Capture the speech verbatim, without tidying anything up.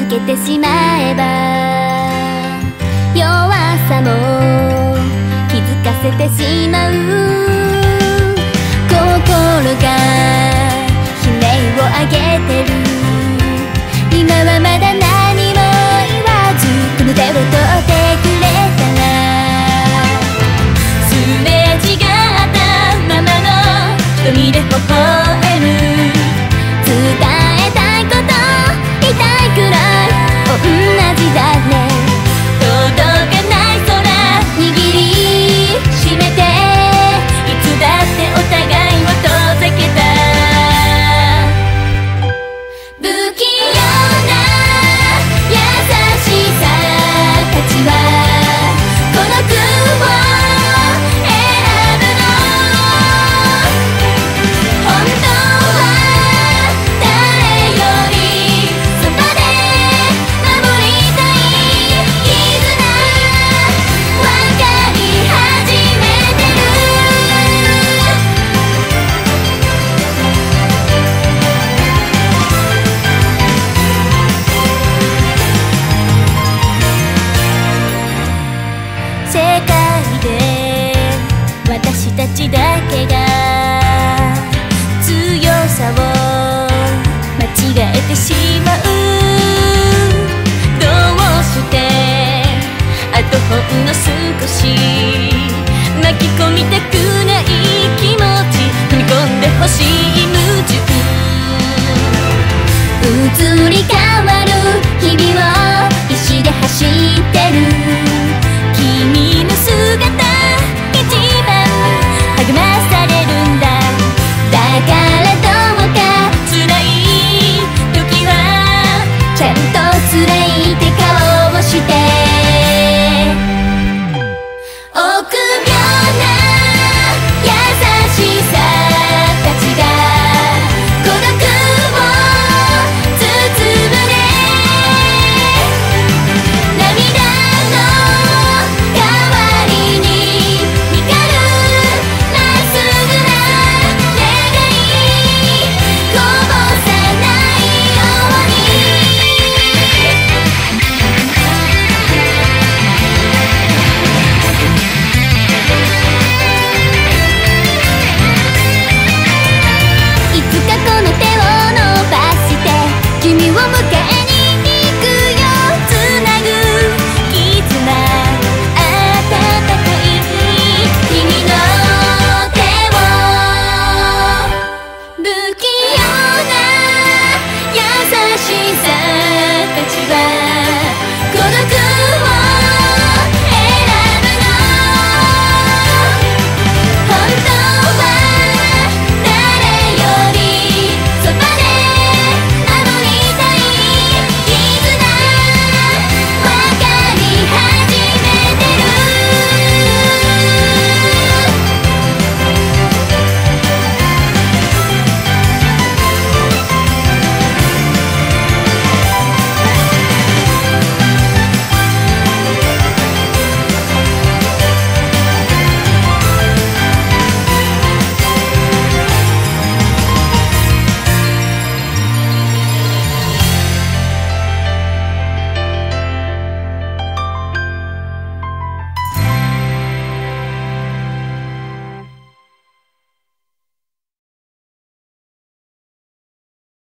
けてしまえば弱さも気づかせてしまう。心が悲鳴を上げてる。今はまだ何も言わずこの手を取ってくれたら、すれ違ったままの瞳で微笑む。伝えたいこと言いたいくらい同じだね。届かない空握りしめて、いつだってお互いを遠ざけた。不器用な優しさたちは孤独を選ぶの。本当は誰よりそばで守りたい。絆わかり始めてる。世界で私たちだけが強さを間違えてしまう。どうしてあとほんの少し巻き込みたくない気持ち、踏み込んでほしい矛盾。移り変わる日々を必死で走ってる。君の姿一番励まされるんだ。だからどうか辛い時はちゃんと辛い